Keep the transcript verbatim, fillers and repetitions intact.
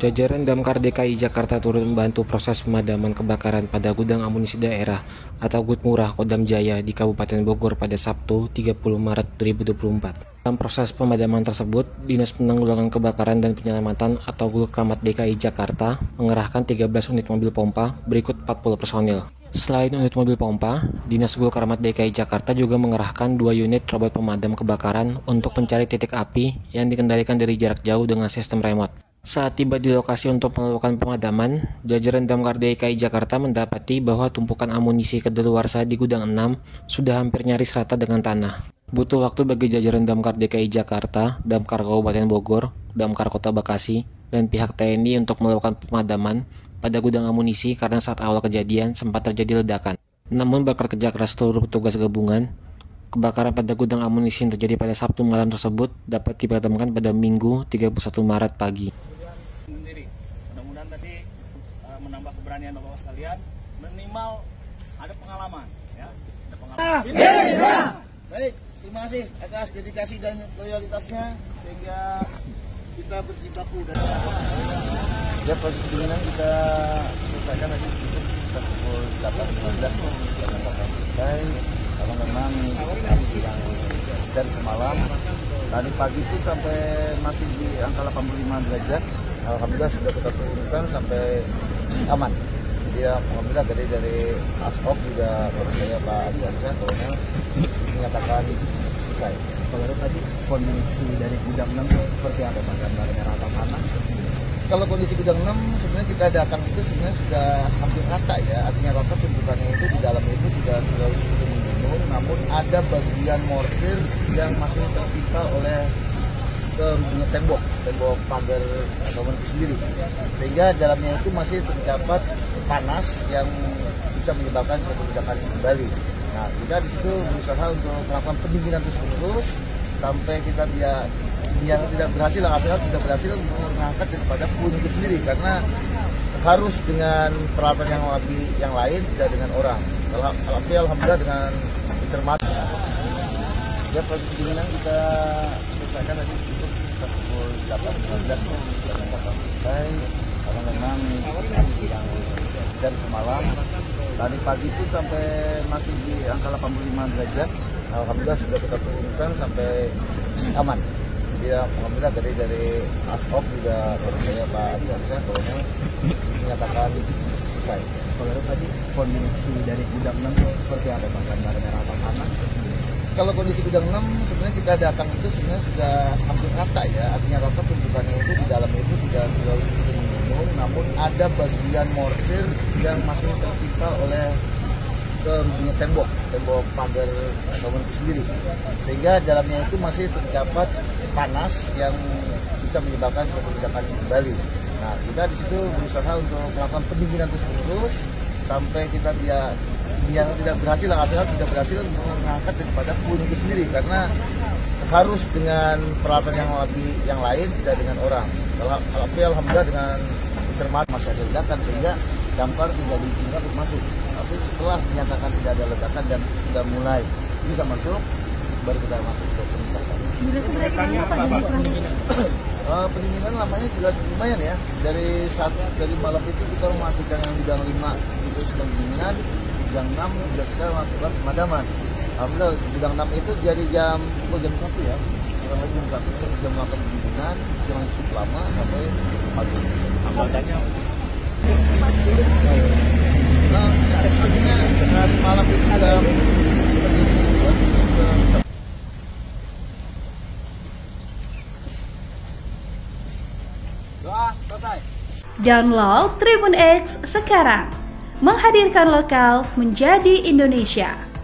Jajaran Damkar D K I Jakarta turut membantu proses pemadaman kebakaran pada gudang amunisi daerah atau Gudmurah Kodam Jaya di Kabupaten Bogor pada Sabtu tiga puluh Maret dua ribu dua puluh empat. Dalam proses pemadaman tersebut, Dinas Penanggulangan Kebakaran dan Penyelamatan atau Gulkarmat D K I Jakarta mengerahkan tiga belas unit mobil pompa berikut empat puluh personil. Selain unit mobil pompa, Dinas Gulkarmat D K I Jakarta juga mengerahkan dua unit robot pemadam kebakaran untuk mencari titik api yang dikendalikan dari jarak jauh dengan sistem remote. Saat tiba di lokasi untuk melakukan pemadaman, jajaran Damkar D K I Jakarta mendapati bahwa tumpukan amunisi kedaluarsa di gudang enam sudah hampir nyaris rata dengan tanah. Butuh waktu bagi jajaran Damkar D K I Jakarta, Damkar Kabupaten Bogor, Damkar Kota Bekasi, dan pihak T N I untuk melakukan pemadaman pada gudang amunisi karena saat awal kejadian sempat terjadi ledakan. Namun berkat kerja keras seluruh petugas gabungan, kebakaran pada gudang amunisi yang terjadi pada Sabtu malam tersebut dapat dipadamkan pada Minggu tiga puluh satu Maret pagi. Sendiri. Mudah-mudahan tadi uh, menambah keberanian Bapak sekalian, minimal ada pengalaman, ya. Ada pengalaman. Ah, baik, terima kasih atas dedikasi dan loyalitasnya sehingga kita berjibaku dan ya proses pendinginan kita selesaikan tadi itu sekitar pukul delapan lima belas kita selesai karena memang yang dari semalam tadi pagi itu sampai masih di angka delapan puluh lima derajat. Alhamdulillah sudah kita turunkan sampai aman. Dia alhamdulillah dari dari Asop juga saya Pak Adiansyah kolonel menyatakan selesai. Kalau tadi kondisi dari gudang enam seperti apa Pak? Gambarnya rata tanah? Kalau kondisi gudang enam sebenarnya kita datang itu sebenarnya sudah hampir rata ya. Artinya rata tumpukannya itu di dalam itu tidak terlalu seperti mengunjung, namun ada bagian mortir yang masih tertimpa oleh keruntuhan tembok, tembok pagar bangunan itu sendiri, sehingga dalamnya itu masih terdapat panas yang bisa menyebabkan suatu ledakan kembali. Nah, kita di situ berusaha untuk melakukan pendinginan terus-menerus sampai kita tidak yang tidak berhasil, akhirnya tidak berhasil mengangkat daripada puing itu sendiri karena harus dengan peralatan yang lebih yang lain, tidak dengan orang. Alhamdulillah dengan cermat. Ya proses pendinginan kita selesaikan tadi itu sekitar pukul delapan lima belas kita selesai karena memang yang dari semalam tadi pagi itu sampai masih di angka delapan puluh lima derajat. Alhamdulillah sudah kita turunkan sampai aman. Dia alhamdulillah dari dari Asop juga saya Pak Adiansyah kolonel menyatakan selesai. Kalau tadi kondisi dari gudang enam seperti apa Pak? Gambarnya rata tanah? Kalau kondisi gudang enam sebenarnya kita datang itu sebenarnya sudah hampir rata ya. Artinya rata tumpukannya itu di dalamnya itu tidak terlalu seperti mengunjung, namun ada bagian mortir yang masih tertimpa oleh keruntuhan tembok, tembok pagar bangunan itu sendiri, sehingga dalamnya itu masih terdapat panas yang bisa menyebabkan suatu ledakan kembali. Nah, kita di situ berusaha untuk melakukan pendinginan terus-menerus sampai kita dia yang tidak berhasil, akhirnya tidak berhasil mengangkat daripada puing itu sendiri karena harus dengan peralatan yang lebih yang lain, tidak dengan orang. Alhamdulillah dengan cermat masih ada ledakan sehingga damkar tidak diizinkan untuk masuk. Tapi setelah dinyatakan tidak ada ledakan dan sudah mulai bisa masuk, baru kita masuk ke peningkatan. Pendinginannya apa Pak? Uh, pendinginan lamanya juga lumayan ya. Dari saat dari malam itu kita mematikan yang gudang lima itu sedang pendinginan, gudang enam juga kita melakukan pemadaman. Alhamdulillah gudang enam itu dari jam pukul jam satu ya, kurang lebih jam satu kita sudah melakukan pendinginan yang cukup lama sampai pagi. Anggotanya Nah, sebenarnya dengan malam itu sudah doa selesai. Download Tribun X sekarang, menghadirkan lokal menjadi Indonesia.